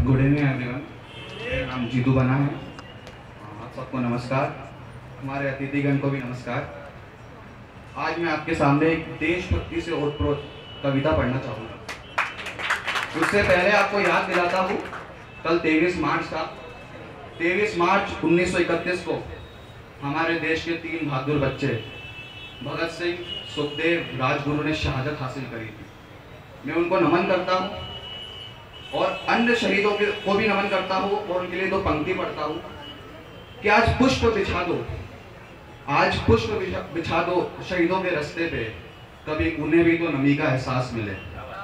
Good evening everyone. मेरा नाम जीतू बना है। आप सबको नमस्कार, हमारे अतिथिगण को भी नमस्कार। आज मैं आपके सामने एक देशभक्ति से ओतप्रोत कविता पढ़ना चाहूँगा। उससे पहले आपको याद दिलाता हूँ, कल 23 मार्च था। 23 मार्च 1931 को हमारे देश के 3 बहादुर बच्चे भगत सिंह, सुखदेव, राजगुरु ने शहादत हासिल करी थी। मैं उनको नमन करता हूँ और अन्य शहीदों को भी नमन करता हूँ और उनके लिए 2 पंक्ति पढ़ता हूँ कि आज पुष्प बिछा दो, आज पुष्प बिछा दो शहीदों के रास्ते पे, कभी उन्हें भी तो नमी का एहसास मिले।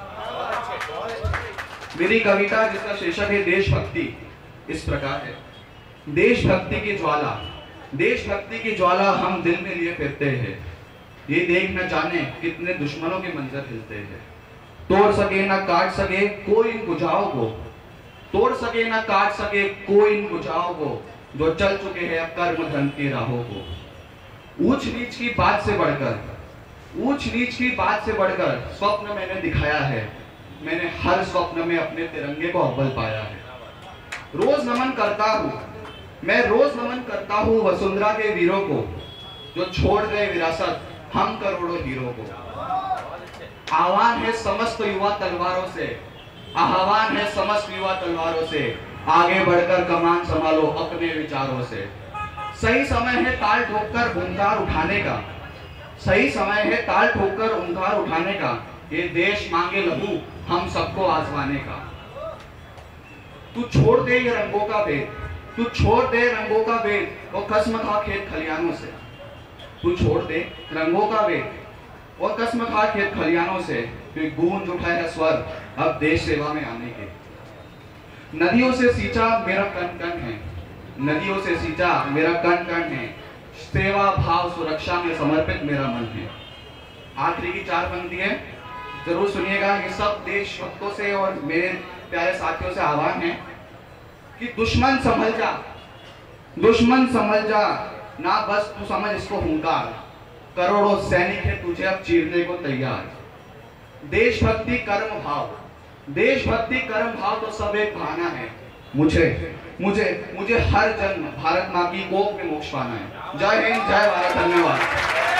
मेरी कविता जिसका शीर्षक है देशभक्ति इस प्रकार है। देशभक्ति की ज्वाला, देशभक्ति की ज्वाला हम दिल में लिए फिरते हैं, ये देख न जाने कितने दुश्मनों के मंजर हिलते हैं। तोड़ सके ना काट सके कोई इन बुझाओ को, तोड़ सके ना काट सके कोई इन बुझाओ को, जो चल चुके हैं अब कर्म धर्म की राहों को। ऊंच नीच की बात से बढ़कर, ऊंच नीच की बात से बढ़कर स्वप्न मैंने दिखाया है, मैंने हर स्वप्न में अपने तिरंगे को अव्वल पाया है। रोज नमन करता हूँ, मैं रोज नमन करता हूँ वसुंधरा के वीरों को, जो छोड़ गए विरासत हम करोड़ों हीरो को। आह्वान है समस्त युवा तलवारों से, आह्वान है समस्त युवा तलवारों से, आगे बढ़कर कमान संभालो अपने विचारों से। सही समय है ताल ठोककर ओंकार उठाने का, सही समय है ताल ठोककर ओंकार उठाने का, ये देश मांगे लहू हम सबको आजमाने का। तू छोड़ दे ये रंगों का भेद, तू छोड़ दे रंगों का भेद, वो कसम खा खेत खलियानों से। तू छोड़ दे रंगों का भेद और कसम खा खेत खलियानों से, फिर गूंज उठा है स्वर अब देश सेवा में आने के। नदियों से सींचा मेरा कण कण है, नदियों से सींचा मेरा कण कण है, सेवा भाव सुरक्षा में समर्पित मेरा मन है। आखिरी की 4 पंक्ति है, जरूर सुनिएगा। ये सब देशभक्तों से और मेरे प्यारे साथियों से आह्वान है कि दुश्मन संभल जा, दुश्मन संभल जा, ना बस तू समझ इसको हुंकार, करोड़ों सैनिक है तुझे अब चीरने को तैयार। देशभक्ति कर्म भाव, देशभक्ति कर्म भाव तो सब एक बहाना है, मुझे मुझे मुझे हर जन्म भारत माँ की कोख में मोक्ष पाना है। जय हिंद, जय भारत, धन्यवाद।